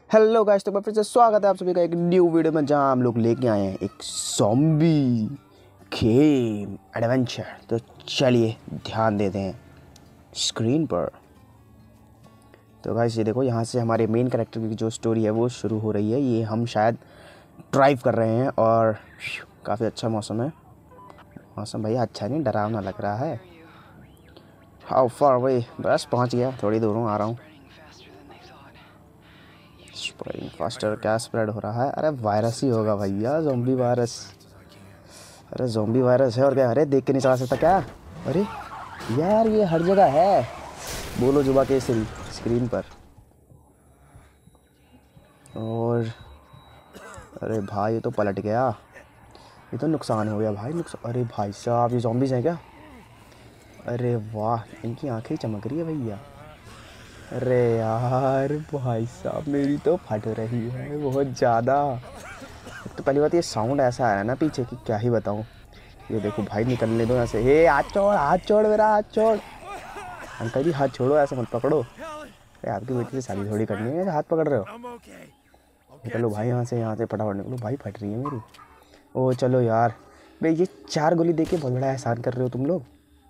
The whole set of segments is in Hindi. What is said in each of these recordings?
हेलो गाइस, तो फिर से स्वागत है आप सभी का एक न्यू वीडियो में, जहां हम लोग लेके आए हैं एक ज़ॉम्बी गेम एडवेंचर। तो चलिए ध्यान देते हैं स्क्रीन पर। तो गाइस ये देखो, यहाँ से हमारे मेन कैरेक्टर की जो स्टोरी है वो शुरू हो रही है। ये हम शायद ड्राइव कर रहे हैं और काफ़ी अच्छा मौसम है। मौसम भैया अच्छा नहीं, डरावना लग रहा है। How far away? बस पहुँच गया, थोड़ी दूर हूँ, आ रहा हूँ। स्प्रेडिंग फास्टर, क्या स्प्रेड हो रहा है? अरे वायरस ही होगा भैया, ज़ॉम्बी वायरस। अरे ज़ॉम्बी वायरस है और क्या? अरे देख के नहीं चला सकता क्या? अरे यार ये हर जगह है। बोलो जुबा केसरी स्क्रीन पर। और अरे भाई ये तो पलट गया, ये तो नुकसान हो गया भाई, नुकसान। अरे भाई साहब ये ज़ॉम्बीज़ हैं क्या? अरे वाह, इनकी आंखें चमक रही है भैया। अरे यार भाई साहब मेरी तो फट रही है बहुत ज़्यादा। तो पहली बात ये साउंड ऐसा आया ना पीछे कि क्या ही बताऊँ। ये देखो भाई, निकलने दो यहाँ से। हे हाथ छोड़ मेरा हाथ छोड़। अंकल जी हाथ छोड़ो, ऐसे मत पकड़ो। अरे आपकी बेटी से शादी थोड़ी करनी है, हाथ पकड़ रहे हो। निकलो भाई यहाँ से फटाफट निकलो भाई, फट रही है मेरी। ओ चलो यार भाई, ये 4 गोली दे के बहुत बड़ा एहसान कर रहे हो तुम लोग।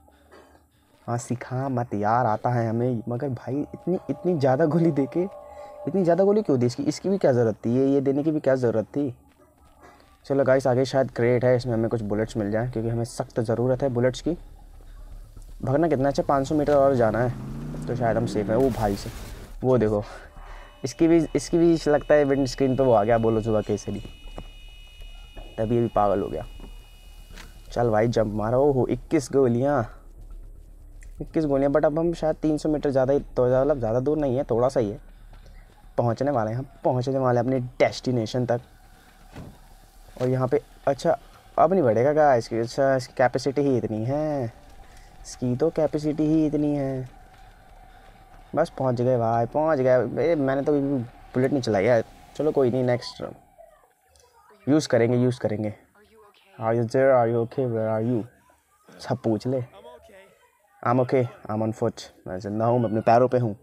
हाँ सिखा मत यार, आता है हमें, मगर भाई इतनी ज़्यादा गोली दे के, इतनी ज़्यादा गोली क्यों दी? इसकी भी क्या ज़रूरत थी? ये देने की भी क्या ज़रूरत थी? चलो गाइस, आगे शायद क्रेट है, इसमें हमें कुछ बुलेट्स मिल जाए, क्योंकि हमें सख्त ज़रूरत है बुलेट्स की। भागना कितना अच्छा, 500 मीटर और जाना है तो शायद हम सेफ हैं। वो भाई से वो देखो, इसकी भी लगता है विंड स्क्रीन पे वो आ गया, बोलो सुबह केसरी, तभी ये भी पागल हो गया। चल भाई जंप मारा। ओहो 21 गोलियाँ, 21 गोलियाँ। बट अब हम शायद 300 मीटर ज़्यादा ही, तो मतलब ज़्यादा दूर नहीं है, थोड़ा सा ही है। पहुँचने वाले हैं हम, पहुँचने वाले हैं अपने डेस्टिनेशन तक। और यहाँ पे अच्छा अब नहीं बढ़ेगा क्या इसकी? अच्छा इसकी कैपेसिटी ही इतनी है, इसकी तो कैपेसिटी ही इतनी है। बस पहुँच गए भाई, पहुँच गए। मैंने तो बुलेट नहीं चलाई है। चलो कोई नहीं, नेक्स्ट यूज़ करेंगे। Are you there, are you okay, where are you? सब पूछ ले। I am okay, I am on foot. मैं जिंदा हूँ, मैं अपने पैरों पे हूँ।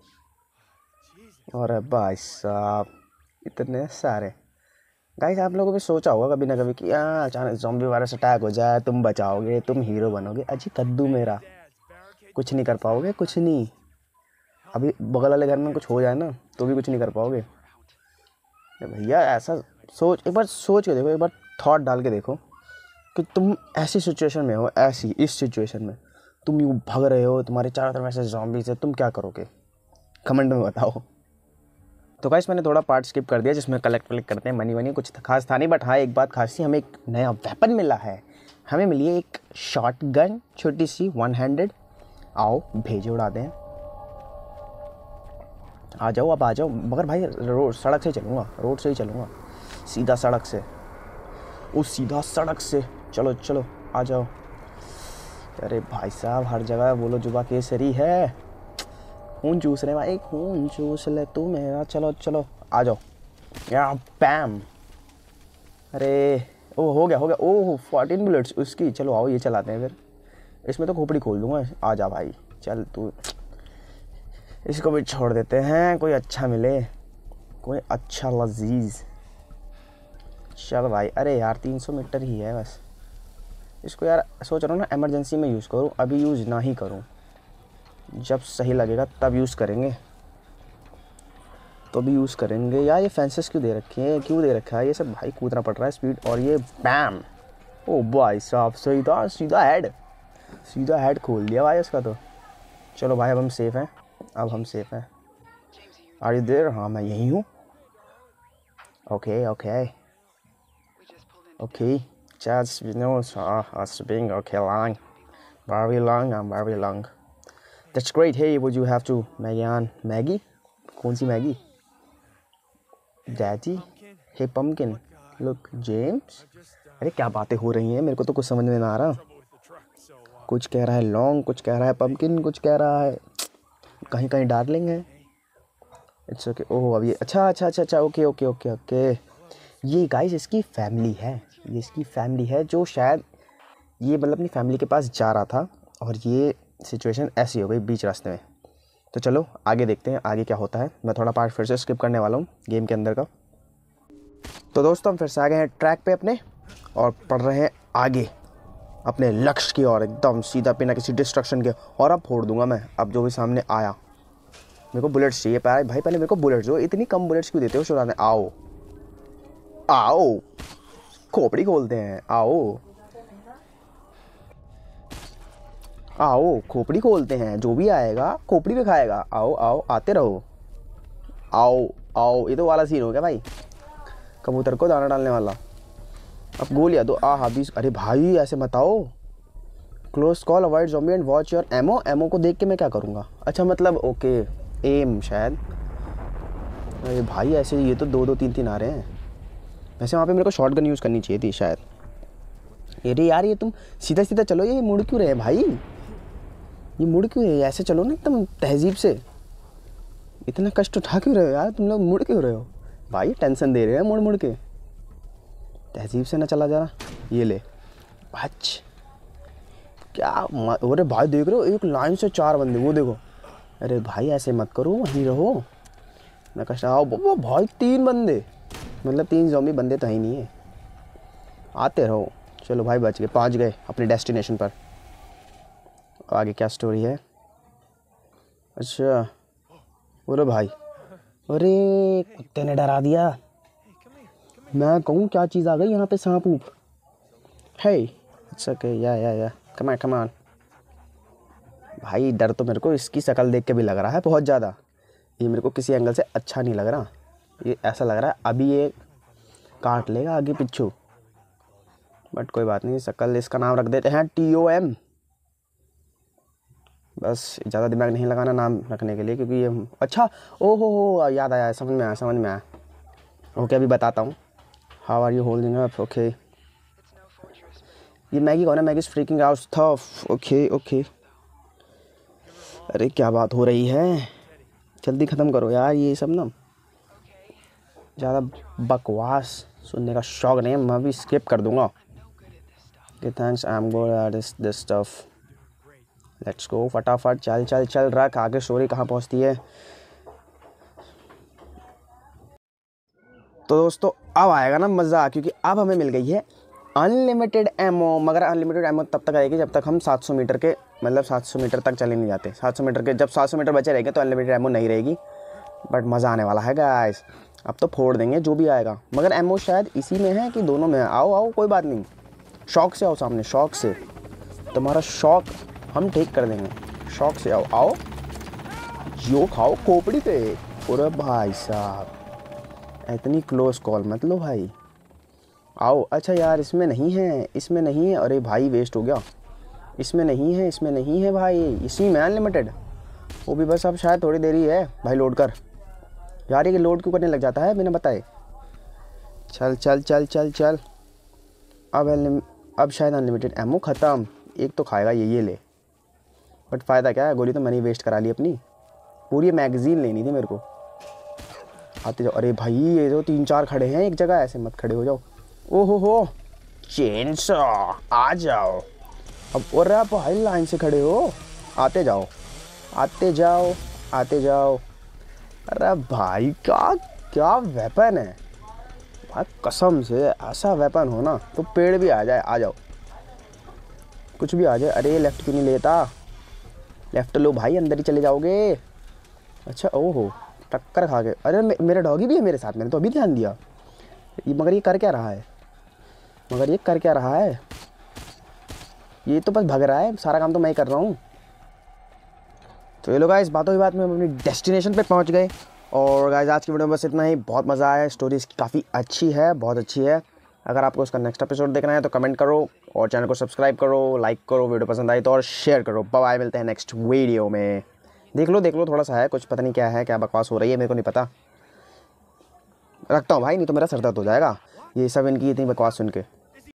और भाई साहब इतने सारे। गाइस आप लोगों ने सोचा होगा कभी ना कभी कि अचानक ज़ॉम्बी वायरस अटैक हो जाए, तुम बचाओगे, तुम हीरो बनोगे। अजी कद्दू मेरा, कुछ नहीं कर पाओगे, कुछ नहीं। अभी बगल वाले घर में कुछ हो जाए ना तो भी कुछ नहीं कर पाओगे भैया। ऐसा सोच, एक बार सोच के देखो, एक बार थॉट डाल के देखो कि तुम ऐसी सिचुएशन में हो, इस सिचुएशन में तुम यूँ भाग रहे हो, तुम्हारे चारों तरफ ऐसे ज़ॉम्बीज़ है, तुम क्या करोगे? कमेंट में बताओ। तो गाइस मैंने थोड़ा पार्ट स्किप कर दिया जिसमें कलेक्ट करते हैं मनी, कुछ खास था नहीं। बट हाँ एक बात खास थी, हमें एक नया वेपन मिला है। हमें मिली है एक शॉर्ट गन, छोटी सी 1 हैंडेड। आओ भेजे उड़ा दें। आ जाओ, अब आ जाओ। मगर भाई सड़क से चलूँगा, रोड से ही चलूँगा, सीधा सड़क से। उस सीधा सड़क से चलो आ जाओ। अरे भाई साहब हर जगह बोलो जुबा केसरी है। खून चूस रहे भाई, खून चूस ले तू मेरा। चलो आ जाओ या पैम। अरे ओ हो गया। ओह 14 बुलेट्स उसकी। चलो आओ ये चलाते हैं फिर। इसमें तो खोपड़ी खोल दूंगा। आ जा भाई, चल तू, इसको भी छोड़ देते हैं, कोई अच्छा मिले, कोई अच्छा लजीज। चल भाई। अरे यार 300 मीटर ही है बस। इसको यार सोच रहा हूँ ना इमरजेंसी में यूज़ करूँ, अभी यूज़ ना ही करूँ, जब सही लगेगा तब यूज़ करेंगे, तो भी यूज़ करेंगे। यार ये फेंसेस क्यों दे रखे हैं, क्यों दे रखा है ये सब? भाई कूदना पड़ रहा है स्पीड। और ये बैम, ओ भाई साहब सीधा हेड खोल दिया भाई उसका तो। चलो भाई अब हम सेफ़ हैं, आर यू देयर? हाँ मैं यहीं हूँ। Okay just you know us being okay long, very long. That's great. Hey, would you have to Maggie? कौन सी Maggie? Daddy? Hey pumpkin. Look James. अरे क्या बातें हो रही हैं, मेरे को तो कुछ समझ में ना आ रहा। कुछ कह रहा है लॉन्ग, कुछ कह रहा है पम्पकिन, कुछ कह रहा है कहीं डार्लिंग है। It's okay. ओह अब ये अच्छा ओके। ये गाइस इसकी फैमिली है, जो शायद ये मतलब अपनी फैमिली के पास जा रहा था और ये सिचुएशन ऐसी हो गई बीच रास्ते में। तो चलो आगे देखते हैं आगे क्या होता है। मैं थोड़ा पार्ट फिर से स्किप करने वाला हूँ गेम के अंदर का। तो दोस्तों हम फिर से आ गए हैं ट्रैक पे अपने और पढ़ रहे हैं आगे अपने लक्ष्य की ओर, एकदम सीधा बिना किसी डिस्ट्रक्शन के। और अब फोड़ दूंगा मैं अब जो भी सामने आया। मेरे को बुलेट्स चाहिए भाई, पहले मेरे को बुलेट्स दो। इतनी कम बुलेट्स क्यों देते हो शुरुआत में? आओ आओ खोपड़ी खोलते हैं, आओ आओ खोपड़ी खोलते हैं, जो भी आएगा खोपड़ी पे खाएगा। आओ आओ आते रहो, आओ आओ। ये तो वाला सीन हो गया भाई, कबूतर को दाना डालने वाला। अब गोलियां दो। हाँ 20। अरे भाई ऐसे मत आओ। Close call, avoid zombie and watch your emo. Emo को देख के मैं क्या करूँगा? अच्छा मतलब ओके एम शायद। अरे भाई ऐसे ये तो 2-2-3-3 आ रहे हैं। वैसे वहाँ पे मेरे को शॉर्ट गन यूज़ करनी चाहिए थी शायद। अरे यार ये तुम सीधा सीधा चलो, ये मुड़ क्यों रहे हैं भाई? ये मुड़ क्यों रहे हैं? ऐसे चलो ना एकदम तहजीब से। इतना कष्ट उठा क्यों रहे हो यार तुम लोग? मुड़ क्यों रहे हो भाई? टेंशन दे रहे हैं मुड़ मुड़ के। तहजीब से ना चला जाना। ये ले बच क्या। अरे भाई देख रहे हो एक लाइन से 4 बंदे, वो देखो। अरे भाई ऐसे मत करो, वहीं रहो ना। कष्ट आओ भाई 3 बंदे, मतलब 3 ज़ॉम्बी बंदे तो ही नहीं है। आते रहो। चलो भाई बच गए, पहुँच गए अपने डेस्टिनेशन पर। आगे क्या स्टोरी है? अच्छा अरे भाई, अरे कुत्ते ने डरा दिया। मैं कहूँ क्या चीज़ आ गई यहाँ पे? सांप ऊप है। अच्छा ओके या कम ऑन। भाई डर तो मेरे को इसकी शक्ल देख के भी लग रहा है बहुत ज़्यादा। ये मेरे को किसी एंगल से अच्छा नहीं लग रहा। ये ऐसा लग रहा है अभी ये काट लेगा आगे पीछू। बट कोई बात नहीं, शक्ल इसका नाम रख देते हैं TOM। बस ज़्यादा दिमाग नहीं लगाना नाम रखने के लिए, क्योंकि ये अच्छा हो याद आया, समझ में आया। ओके अभी बताता हूँ। How are you holding up? Okay ये मैगी कौन है? Maggie is freaking out tough. Okay अरे क्या बात हो रही है? जल्दी ख़त्म करो यार ये सब ना। ज़्यादा बकवास सुनने का शौक नहीं है, मैं भी स्किप कर दूँगा। Okay thanks, I am good at this stuff. Let's go फटाफट चल रख। आगे स्टोरी कहाँ पहुँचती है? तो दोस्तों अब आएगा ना मज़ा, क्योंकि अब हमें मिल गई है अनलिमिटेड एमो। मगर अनलिमिटेड एमो तब तक आएगी जब तक हम 700 मीटर के, मतलब 700 मीटर तक चले नहीं जाते। 700 मीटर के, जब 700 मीटर बचे रहेंगे तो अनलिमिटेड एमो नहीं रहेगी। बट मज़ा आने वाला है गाइस, अब तो फोड़ देंगे जो भी आएगा। मगर एमो शायद इसी में है कि दोनों में है। आओ कोई बात नहीं, शौक से आओ सामने, शौक से। तुम्हारा शौक हम ठीक कर देंगे, शौक से आओ जो खाओ खोपड़ी पे। अरे भाई साहब इतनी क्लोज कॉल मत लो भाई। आओ। अच्छा यार इसमें नहीं है। अरे भाई वेस्ट हो गया। इसमें नहीं है भाई, इसी में अनलिमिटेड। वो भी बस अब शायद थोड़ी देर ही है भाई लोड कर। यार ये लोड क्यों करने लग जाता है बिना बताए? चल। अब शायद अनलिमिटेड एमो ख़त्म। एक तो खाएगा ये ले। बट फ़ायदा क्या है, गोली तो मैंने वेस्ट करा ली अपनी। पूरी मैगज़ीन लेनी थी मेरे को। आते जाओ। अरे भाई ये जो 3-4 खड़े हैं एक जगह, ऐसे मत खड़े हो जाओ। ओहो हो चेन सॉ, आ जाओ अब। और आप भाई लाइन से खड़े हो, आते जाओ। अरे भाई क्या वेपन है भाई, कसम से ऐसा वेपन हो ना तो पेड़ भी आ जाए। आ जाओ, कुछ भी आ जाए। अरे लेफ़्ट क्यों नहीं लेता? लेफ़्ट लो भाई, अंदर ही चले जाओगे। अच्छा ओहो टक्कर खा गए। अरे मेरा डॉगी भी है मेरे साथ, मैंने तो अभी ध्यान दिया। मगर ये कर क्या रहा है? ये तो बस भग रहा है, सारा काम तो मैं ही कर रहा हूँ। तो ये लोग गाइस बातों ही बात में हम अपनी डेस्टिनेशन पे पहुँच गए। और गाइस आज की वीडियो में बस इतना ही। बहुत मज़ा आया, स्टोरी इसकी काफ़ी अच्छी है, बहुत अच्छी है। अगर आपको उसका नेक्स्ट एपिसोड देखना है तो कमेंट करो और चैनल को सब्सक्राइब करो, लाइक करो, वीडियो पसंद आई तो और शेयर करो। बाय, मिलते हैं नेक्स्ट वीडियो में। देख लो थोड़ा सा है कुछ, पता नहीं क्या है, क्या बकवास हो रही है, मेरे को नहीं पता। रखता हूँ भाई, नहीं तो मेरा सर दर्द हो जाएगा ये सब इनकी इतनी बकवास सुन के।